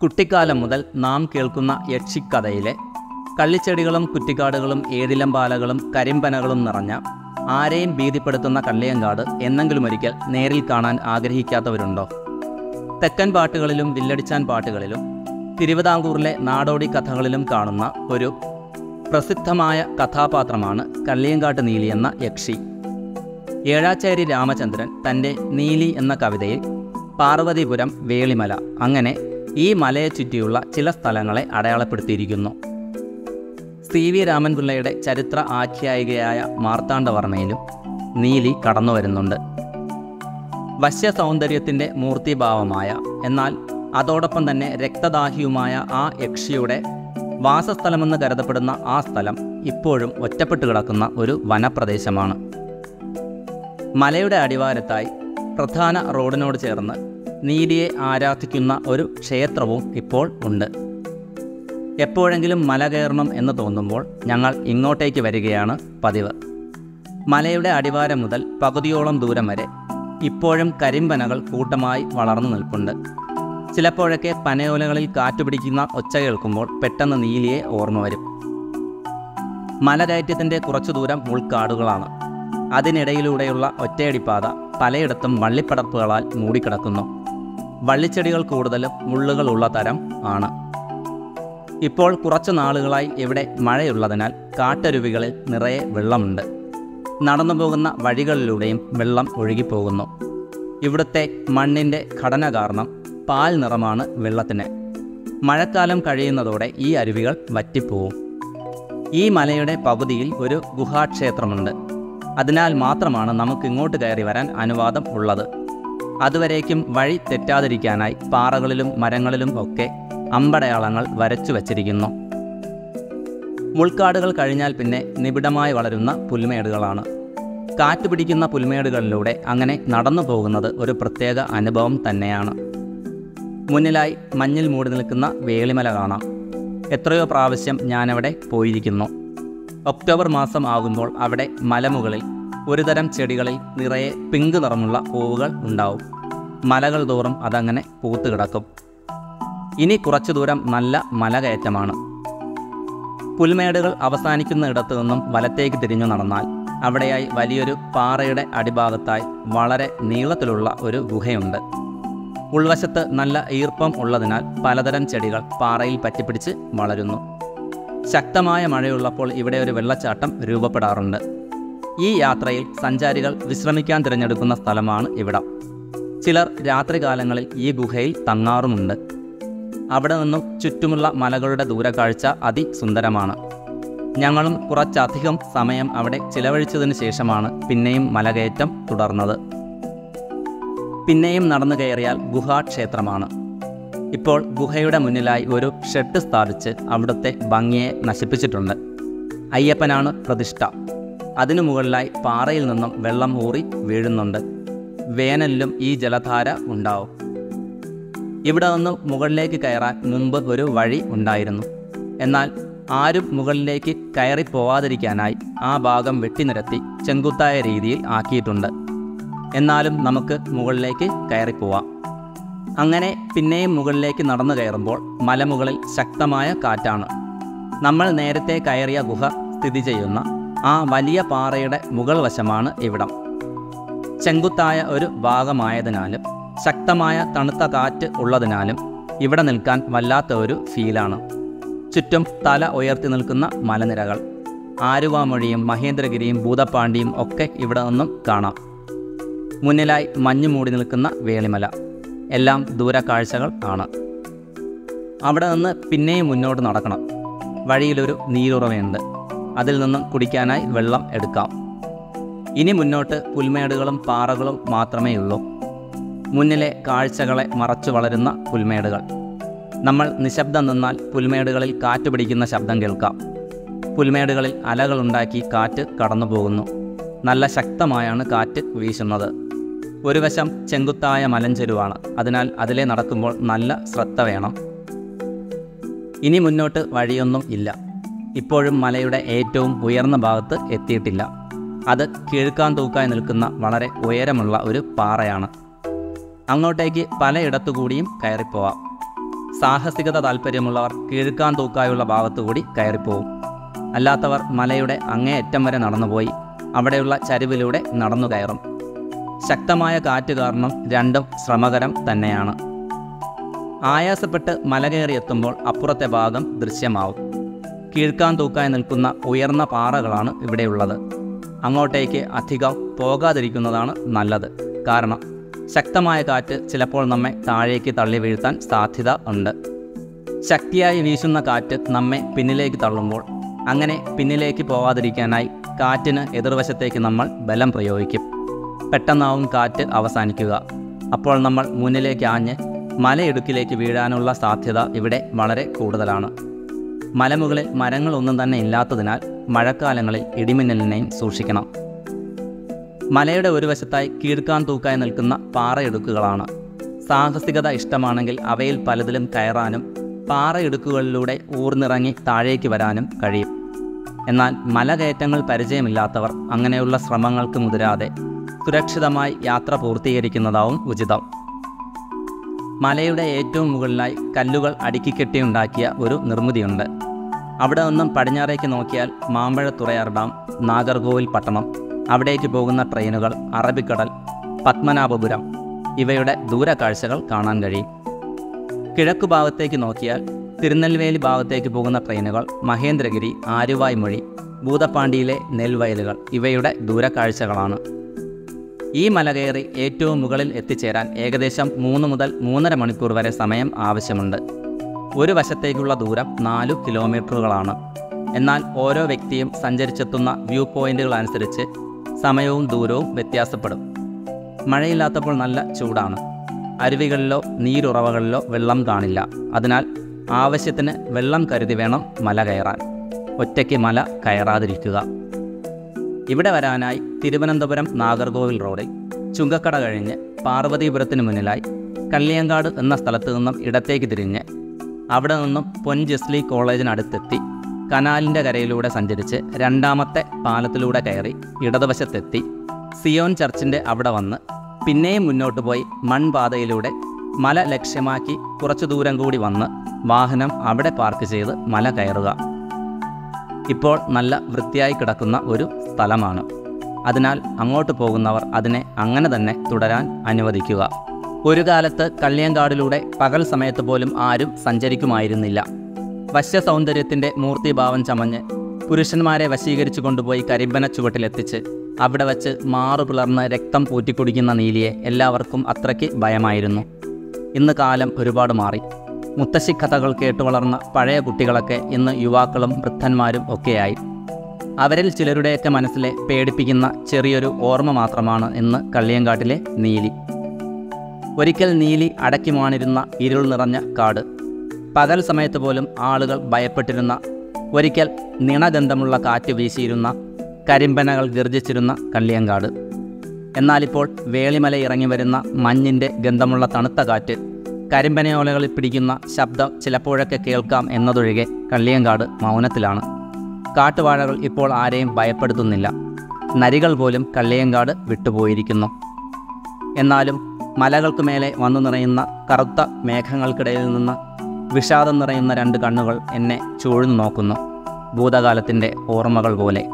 കുട്ടിക്കാലം മുതൽ നാം കേൾക്കുന്ന യക്ഷിക്കഥയിലെ കള്ളിച്ചെടികളും കുറ്റിക്കാടുകളും ഏഴിലമ്പാലകളും കരിമ്പനകളും നിറഞ്ഞ ആരെയും ഭീതിപ്പെടുത്തുന്ന കള്ളിയങ്കാട് എന്നെങ്കിലുമൊരിക്കൽ നേരിൽ കാണാൻ ആഗ്രഹിക്കാത്തവരുണ്ടോ? തെക്കൻ പാട്ടുകളിലും വില്ലടിച്ചാൻ പാട്ടുകളിലും തിരുവിതാംകൂറിലെ നാടോടി കഥകളിലും കാണുന്ന ഒരു പ്രസിദ്ധമായ കഥാപാത്രമാണ് കള്ളിയങ്കാട്ട് നീലി എന്ന യക്ഷി. ഏഴാച്ചേരി രാമചന്ദ്രൻ തൻ്റെ നീലി എന്ന കവിതയിൽ പാർവതിപുരം, വേളിമല, അങ്ങനെ ഈ മലയെ ചുറ്റിയുള്ള ചില സ്ഥലങ്ങളെ അടയാളപ്പെടുത്തിയിരിക്കുന്നു. CV രാമൻപിള്ളയുടെ ചരിത്ര ആഖ്യായികയായ മാർത്താണ്ഡവർമ്മയിലും നീലി കടന്നു വരുന്നുണ്ട്. വശ്യസൗന്ദര്യത്തിൻ്റെ മൂർത്തിഭാവമായ എന്നാൽ അതോടൊപ്പം തന്നെ രക്തദാഹിയുമായ ആ യക്ഷിയുടെ വാസസ്ഥലമെന്ന് കരുതപ്പെടുന്ന ആ സ്ഥലം ഇപ്പോഴും ഒറ്റപ്പെട്ടു കിടക്കുന്ന ഒരു വനപ്രദേശമാണ്. മലയുടെ അടിവാരത്തായി പ്രധാന റോഡിനോട് ചേർന്ന് നീലിയെ ആരാധിക്കുന്ന ഒരു ക്ഷേത്രവും ഇപ്പോൾ ഉണ്ട്. എപ്പോഴെങ്കിലും മല കയറണം എന്ന് തോന്നുമ്പോൾ ഞങ്ങൾ ഇങ്ങോട്ടേക്ക് വരികയാണ് പതിവ്. മലയുടെ അടിവാരം മുതൽ പകുതിയോളം ദൂരം വരെ ഇപ്പോഴും കരിമ്പനകൾ കൂട്ടമായി വളർന്നു നിൽപ്പുണ്ട്. ചിലപ്പോഴൊക്കെ പനയോലകളിൽ കാറ്റുപിടിക്കുന്ന ഒച്ച കേൾക്കുമ്പോൾ പെട്ടെന്ന് നീലിയെ ഓർമ്മ വരും. മലകയറ്റത്തിൻ്റെ കുറച്ചു ദൂരം ഉൾക്കാടുകളാണ്. അതിനിടയിലൂടെയുള്ള ഒറ്റയടിപ്പാത പലയിടത്തും വള്ളിപ്പടർപ്പുകളാൽ മൂടിക്കിടക്കുന്നു. വള്ളിച്ചെടികൾ കൂടുതലും മുള്ളുകളുള്ള തരം ആണ്. ഇപ്പോൾ കുറച്ചു നാളുകളായി ഇവിടെ മഴയുള്ളതിനാൽ കാട്ടരുവികളിൽ നിറയെ വെള്ളമുണ്ട്. നടന്നു പോകുന്ന വഴികളിലൂടെയും വെള്ളം ഒഴുകിപ്പോകുന്നു. ഇവിടുത്തെ മണ്ണിൻ്റെ ഘടന കാരണം പാൽ നിറമാണ് വെള്ളത്തിന്. മഴക്കാലം കഴിയുന്നതോടെ ഈ അരുവികൾ വറ്റിപ്പോവും. ഈ മലയുടെ പകുതിയിൽ ഒരു ഗുഹാക്ഷേത്രമുണ്ട്. അതിനാൽ മാത്രമാണ് നമുക്കിങ്ങോട്ട് കയറി വരാൻ അനുവാദം ഉള്ളത്. അതുവരേക്കും വഴി തെറ്റാതിരിക്കാനായി പാറകളിലും മരങ്ങളിലും ഒക്കെ അമ്പടയാളങ്ങൾ വരച്ചു വച്ചിരിക്കുന്നു. മുൾക്കാടുകൾ കഴിഞ്ഞാൽ പിന്നെ നിബിഡമായി വളരുന്ന പുൽമേടുകളാണ്. കാറ്റുപിടിക്കുന്ന പുൽമേടുകളിലൂടെ അങ്ങനെ നടന്നു പോകുന്നത് ഒരു പ്രത്യേക അനുഭവം തന്നെയാണ്. മുന്നിലായി മഞ്ഞിൽ മൂടി നിൽക്കുന്ന വേളിമല കാണാം. എത്രയോ പ്രാവശ്യം ഞാനവിടെ പോയിരിക്കുന്നു. ഒക്ടോബർ മാസം ആകുമ്പോൾ അവിടെ മലമുകളിൽ ഒരുതരം ചെടികളിൽ നിറയെ പിങ്ക് നിറമുള്ള പൂവുകൾ ഉണ്ടാവും. മലകൾ തോറും അതങ്ങനെ പൂത്തുകിടക്കും. ഇനി കുറച്ചു ദൂരം നല്ല മലകയറ്റമാണ്. പുൽമേടുകൾ അവസാനിക്കുന്നിടത്തു നിന്നും വലത്തേക്ക് തിരിഞ്ഞു നടന്നാൽ അവിടെയായി വലിയൊരു പാറയുടെ അടിഭാഗത്തായി വളരെ നീളത്തിലുള്ള ഒരു ഗുഹയുണ്ട്. ഉൾവശത്ത് നല്ല ഈർപ്പം ഉള്ളതിനാൽ പലതരം ചെടികൾ പാറയിൽ പറ്റിപ്പിടിച്ച് വളരുന്നു. ശക്തമായ മഴയുള്ളപ്പോൾ ഇവിടെ ഒരു വെള്ളച്ചാട്ടം രൂപപ്പെടാറുണ്ട്. ഈ യാത്രയിൽ സഞ്ചാരികൾ വിശ്രമിക്കാൻ തിരഞ്ഞെടുക്കുന്ന സ്ഥലമാണ് ഇവിടം. ചിലർ രാത്രികാലങ്ങളിൽ ഈ ഗുഹയിൽ തങ്ങാറുമുണ്ട്. അവിടെ നിന്നും ചുറ്റുമുള്ള മലകളുടെ ദൂരക്കാഴ്ച അതിസുന്ദരമാണ്. ഞങ്ങളും കുറച്ചധികം സമയം അവിടെ ചിലവഴിച്ചതിന് ശേഷമാണ് പിന്നെയും മലകയറ്റം തുടർന്നത്. പിന്നെയും നടന്നു കയറിയാൽ ഗുഹാക്ഷേത്രമാണ്. ഇപ്പോൾ ഗുഹയുടെ മുന്നിലായി ഒരു ഷെഡ് സ്ഥാപിച്ച് അവിടുത്തെ ഭംഗിയെ നശിപ്പിച്ചിട്ടുണ്ട്. അയ്യപ്പനാണ് പ്രതിഷ്ഠ. അതിനു മുകളിലായി പാറയിൽ നിന്നും വെള്ളം ഊറി വീഴുന്നുണ്ട്. വേനലിലും ഈ ജലധാര ഉണ്ടാവും. ഇവിടെ നിന്നും മുകളിലേക്ക് കയറാൻ മുമ്പ് ഒരു വഴി ഉണ്ടായിരുന്നു. എന്നാൽ ആരും മുകളിലേക്ക് കയറിപ്പോവാതിരിക്കാനായി ആ ഭാഗം വെട്ടിനിരത്തി ചെങ്കുത്തായ രീതിയിൽ ആക്കിയിട്ടുണ്ട്. എന്നാലും നമുക്ക് മുകളിലേക്ക് കയറിപ്പോവാം. അങ്ങനെ പിന്നെയും മുകളിലേക്ക് നടന്നു കയറുമ്പോൾ മലമുകളിൽ ശക്തമായ കാറ്റാണ്. നമ്മൾ നേരത്തെ കയറിയ ഗുഹ സ്ഥിതി ചെയ്യുന്ന ആ വലിയ പാറയുടെ മുകൾ വശമാണ് ഇവിടം. ചെങ്കുത്തായ ഒരു ഭാഗമായതിനാലും ശക്തമായ തണുത്ത കാറ്റ് ഉള്ളതിനാലും ഇവിടെ നിൽക്കാൻ വല്ലാത്ത ഒരു ഫീലാണ്. ചുറ്റും തല ഉയർത്തി നിൽക്കുന്ന മലനിരകൾ, ആലുവാമൊഴിയും മഹേന്ദ്രഗിരിയും ഭൂതപ്പാണ്ടിയും ഒക്കെ ഇവിടെ നിന്നും കാണാം. മുന്നിലായി മഞ്ഞു മൂടി നിൽക്കുന്ന വേളിമല, എല്ലാം ദൂരക്കാഴ്ചകൾ ആണ്. അവിടെ നിന്ന് പിന്നെയും മുന്നോട്ട് നടക്കണം. വഴിയിലൊരു നീരുറവയുണ്ട്. അതിൽ നിന്നും കുടിക്കാനായി വെള്ളം എടുക്കാം. ഇനി മുന്നോട്ട് പുൽമേടുകളും പാറകളും മാത്രമേയുള്ളൂ. മുന്നിലെ കാഴ്ചകളെ മറച്ചു വളരുന്ന പുൽമേടുകൾ. നമ്മൾ നിശബ്ദം നിന്നാൽ പുൽമേടുകളിൽ കാറ്റ് പിടിക്കുന്ന ശബ്ദം കേൾക്കാം. പുൽമേടുകളിൽ അലകളുണ്ടാക്കി കാറ്റ് കടന്നു പോകുന്നു. നല്ല ശക്തമായാണ് കാറ്റ് വീശുന്നത്. ഒരു വശം ചെങ്കുത്തായ മലഞ്ചെരുവാണ്. അതിനാൽ അതിലെ നടക്കുമ്പോൾ നല്ല ശ്രദ്ധ വേണം. ഇനി മുന്നോട്ട് വഴിയൊന്നും ഇല്ല. ഇപ്പോഴും മലയുടെ ഏറ്റവും ഉയർന്ന ഭാഗത്ത് എത്തിയിട്ടില്ല. അത് കീഴ്ക്കാൻ തൂക്കായി നിൽക്കുന്ന വളരെ ഉയരമുള്ള ഒരു പാറയാണ്. അങ്ങോട്ടേക്ക് പലയിടത്തുകൂടിയും കയറിപ്പോവാം. സാഹസികത താല്പര്യമുള്ളവർ കീഴ്ക്കാൻ തൂക്കായുള്ള ഭാഗത്തുകൂടി കയറിപ്പോവും. അല്ലാത്തവർ മലയുടെ അങ്ങേയറ്റം വരെ നടന്നുപോയി അവിടെയുള്ള ചരിവിലൂടെ നടന്നു കയറും. ശക്തമായ കാറ്റ് കാരണം രണ്ടും ശ്രമകരം തന്നെയാണ്. ആയാസപ്പെട്ട് മല കയറി എത്തുമ്പോൾ അപ്പുറത്തെ ഭാഗം ദൃശ്യമാവും. കീഴ്ക്കാൻ തൂക്കായി നിൽക്കുന്ന ഉയർന്ന പാറകളാണ് ഇവിടെയുള്ളത്. അങ്ങോട്ടേക്ക് അധികം പോകാതിരിക്കുന്നതാണ് നല്ലത്. കാരണം ശക്തമായ കാറ്റ് ചിലപ്പോൾ നമ്മെ താഴേക്ക് തള്ളി വീഴ്ത്താൻ സാധ്യത ഉണ്ട്. ശക്തിയായി വീശുന്ന കാറ്റ് നമ്മെ പിന്നിലേക്ക് തള്ളുമ്പോൾ അങ്ങനെ പിന്നിലേക്ക് പോകാതിരിക്കാനായി കാറ്റിന് എതിർവശത്തേക്ക് നമ്മൾ ബലം പ്രയോഗിക്കും. പെട്ടെന്നാവും കാറ്റ് അവസാനിക്കുക. അപ്പോൾ നമ്മൾ മുന്നിലേക്ക് ആഞ്ഞ് മലയിടുക്കിലേക്ക് വീഴാനുള്ള സാധ്യത ഇവിടെ വളരെ കൂടുതലാണ്. മലമുകളിൽ മരങ്ങളൊന്നും തന്നെ ഇല്ലാത്തതിനാൽ മഴക്കാലങ്ങളിൽ ഇടിമിന്നലിനെയും സൂക്ഷിക്കണം. മലയുടെ ഒരു വശത്തായി കീഴ്ക്കാൻ തൂക്കായി നിൽക്കുന്ന പാറയിടുക്കുകളാണ്. സാഹസികത ഇഷ്ടമാണെങ്കിൽ അവയിൽ പലതിലും കയറാനും പാറയിടുക്കുകളിലൂടെ ഊർന്നിറങ്ങി താഴേക്ക് വരാനും കഴിയും. എന്നാൽ മലകയറ്റങ്ങൾ പരിചയമില്ലാത്തവർ അങ്ങനെയുള്ള ശ്രമങ്ങൾക്ക് മുതിരാതെ സുരക്ഷിതമായി യാത്ര പൂർത്തീകരിക്കുന്നതാവും ഉചിതം. മലയുടെ ഏറ്റവും മുകളിലായി കല്ലുകൾ അടുക്കിക്കെട്ടിയുണ്ടാക്കിയ ഒരു നിർമ്മിതിയുണ്ട്. അവിടെ നിന്നും പടിഞ്ഞാറേക്ക് നോക്കിയാൽ മാമ്പഴത്തുറയാർ ഡാം, നാഗർകോവിൽ പട്ടണം, അവിടേക്ക് പോകുന്ന ട്രെയിനുകൾ, അറബിക്കടൽ, പത്മനാഭപുരം ഇവയുടെ ദൂരക്കാഴ്ചകൾ കാണാൻ കഴിയും. കിഴക്കു ഭാഗത്തേക്ക് നോക്കിയാൽ തിരുനെൽവേലി ഭാഗത്തേക്ക് പോകുന്ന ട്രെയിനുകൾ, മഹേന്ദ്രഗിരി, ആലുവായ്മൊഴി, ഭൂതപ്പാണ്ടിയിലെ നെൽവയലുകൾ ഇവയുടെ ദൂരക്കാഴ്ചകളാണ്. ഈ മല കയറി ഏറ്റവും മുകളിൽ എത്തിച്ചേരാൻ ഏകദേശം 3 മുതൽ 3.5 മണിക്കൂർ വരെ സമയം ആവശ്യമുണ്ട്. ഒരു വശത്തേക്കുള്ള ദൂരം 4 കിലോമീറ്ററുകളാണ്. എന്നാൽ ഓരോ വ്യക്തിയും സഞ്ചരിച്ചെത്തുന്ന വ്യൂ പോയിന്റുകൾ അനുസരിച്ച് സമയവും ദൂരവും വ്യത്യാസപ്പെടും. മഴയില്ലാത്തപ്പോൾ നല്ല ചൂടാണ്. അരുവികളിലോ നീരുറവകളിലോ വെള്ളം കാണില്ല. അതിനാൽ ആവശ്യത്തിന് വെള്ളം കരുതി വേണം മല കയറാൻ. ഒറ്റയ്ക്ക് മല കയറാതിരിക്കുക. ഇവിടെ വരാനായി തിരുവനന്തപുരം നാഗർകോവിൽ റോഡിൽ ചുങ്കക്കട കഴിഞ്ഞ് പാർവതീപുരത്തിന് മുന്നിലായി കള്ളിയങ്കാട് എന്ന സ്ഥലത്തു നിന്നും ഇടത്തേക്ക് തിരിഞ്ഞ് അവിടെ നിന്നും പൊൻജസ്ലി കോളേജിനടുത്തെത്തി കനാലിൻ്റെ കരയിലൂടെ സഞ്ചരിച്ച് 2ാമത്തെ പാലത്തിലൂടെ കയറി ഇടതുവശത്തെത്തി സിയോൻ ചർച്ചിൻ്റെ അവിടെ വന്ന് പിന്നെയും മുന്നോട്ട് പോയി മൺപാതയിലൂടെ മല ലക്ഷ്യമാക്കി കുറച്ചു ദൂരം കൂടി വന്ന് വാഹനം അവിടെ പാർക്ക് ചെയ്ത് മല കയറുക. ഇപ്പോൾ നല്ല വൃത്തിയായി കിടക്കുന്ന ഒരു സ്ഥലമാണ്. അതിനാൽ അങ്ങോട്ട് പോകുന്നവർ അതിനെ അങ്ങനെ തന്നെ തുടരാൻ അനുവദിക്കുക. ഒരു കാലത്ത് കള്ളിയങ്കാടിലൂടെ പകൽ സമയത്ത് പോലും ആരും സഞ്ചരിക്കുമായിരുന്നില്ല. വശ്യസൗന്ദര്യത്തിൻ്റെ മൂർത്തിഭാവം ചമഞ്ഞ് പുരുഷന്മാരെ വശീകരിച്ചു കൊണ്ടുപോയി കരിമ്പന ചുവട്ടിലെത്തിച്ച് അവിടെ വച്ച് മാറുപിളർന്ന് രക്തം പൂറ്റിക്കുടിക്കുന്ന നീലിയെ എല്ലാവർക്കും അത്രയ്ക്ക് ഭയമായിരുന്നു. ഇന്ന് കാലം ഒരുപാട് മാറി. മുത്തശ്ശി കഥകൾ കേട്ടു വളർന്ന പഴയ കുട്ടികളൊക്കെ ഇന്ന് യുവാക്കളും വൃദ്ധന്മാരും ഒക്കെയായി. അവരിൽ ചിലരുടെയൊക്കെ മനസ്സിലെ പേടിപ്പിക്കുന്ന ചെറിയൊരു ഓർമ്മ മാത്രമാണ് ഇന്ന് കള്ളിയങ്കാട്ടിലെ നീലി. ഒരിക്കൽ നീലി അടക്കി മാണിരുന്ന ഇരുൾ നിറഞ്ഞ കാട്, പകൽ സമയത്ത് പോലും ആളുകൾ ഭയപ്പെട്ടിരുന്ന, ഒരിക്കൽ നിണഗന്ധമുള്ള കാറ്റ് വീശിയിരുന്ന, കരിമ്പനകൾ ഗർജിച്ചിരുന്ന കള്ളിയങ്കാട്. എന്നാലിപ്പോൾ വേളിമല ഇറങ്ങി വരുന്ന മഞ്ഞിൻ്റെ ഗന്ധമുള്ള തണുത്ത കാറ്റ്, കരിമ്പനയോലകളിൽ പിടിക്കുന്ന ശബ്ദം ചിലപ്പോഴൊക്കെ കേൾക്കാം എന്നതൊഴികെ കള്ളിയങ്കാട് മൗനത്തിലാണ്. കാട്ടുവാഴകൾ ഇപ്പോൾ ആരെയും ഭയപ്പെടുത്തുന്നില്ല. നരികൾ പോലും കള്ളിയങ്കാട് വിട്ടുപോയിരിക്കുന്നു. എന്നാലും മലകൾക്ക് മേലെ വന്നു നിറയുന്ന കറുത്ത മേഘങ്ങൾക്കിടയിൽ നിന്ന് വിഷാദം നിറയുന്ന 2 കണ്ണുകൾ എന്നെ ചൂഴ്ന്നു നോക്കുന്നു, ഭൂതകാലത്തിൻ്റെ ഓർമ്മകൾ പോലെ.